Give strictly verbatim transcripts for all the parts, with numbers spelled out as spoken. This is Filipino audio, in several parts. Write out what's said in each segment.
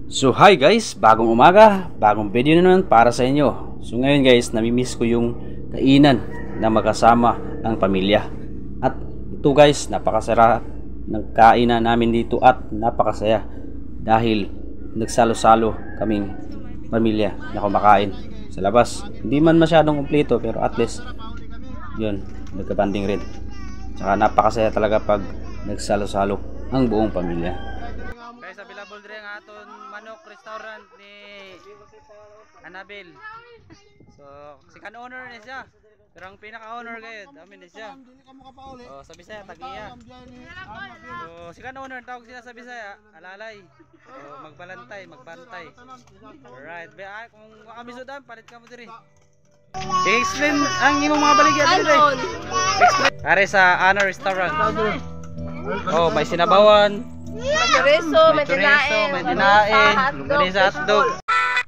So hi guys, bagong umaga, bagong video na naman para sa inyo. So ngayon guys, namimiss ko yung kainan na magkasama ang pamilya. At ito guys, napakasarap ng kainan namin dito at napakasaya dahil nagsalo-salo kaming pamilya na kumakain sa labas. Hindi man masyadong kumpleto pero at least yun, nagkabanding rin. Tsaka napakasaya talaga pag nagsalo-salo ang buong pamilya. Guys, available rin ang aton manok restaurant ni Annabel. So, si kan owner ni siya. Pero ang pinaka-owner kayo, amin ni siya. Oh, sa Bisaya, Tagiya. So, si kan owner, tawag sila sa Bisaya, alalay. So, magbalantay, magbantay. Alright, ba kung kami sudan, palit ka mo diri. I-explain ang imong mga baligya diri. Explain. Are sa Honor Restaurant. Oh, may sinabawan. May chorizo, may tinae, may tinae, longganisa, hotdog.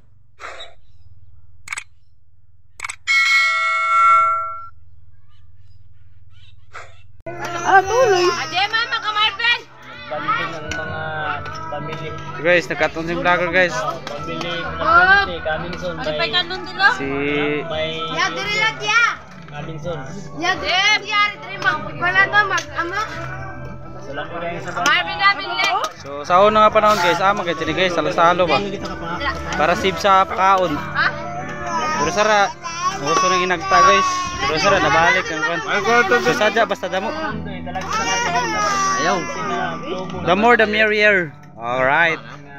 Ah, tuloy. Adema, mga Marvel. Banding ng mga pamilya. Guys, nagkataon si vlogger guys. Pamilya, pamilya, Kamingson. Ano pa kanon dilo? Si May Ya, diri lang ya. Kamingson. Ya, diri ya, diri mag wala na mag ama. Salam ko rin sa Marvel na bille. So sa una nga panahon guys, ama guys, ini guys, salo-salo ba? Para sib sa kaon. Ha? Pero sara, gusto nang inagta guys. Pero sara nabalik ang kwan. So sadya basta damo. Ayaw. The more the merrier. Alright.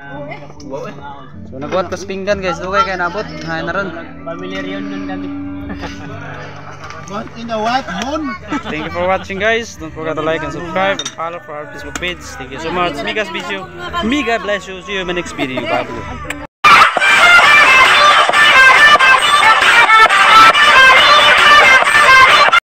So nagbuhat kas pinggan guys, dugay kay nabot. Hay na ron. Pamilya riyon nun kami. What in the what moon? Thank you for watching guys. Don't forget to like and subscribe and follow for our Facebook page. Thank you so much. Migas bless you. Miga bless you. See you in my next video. Bye.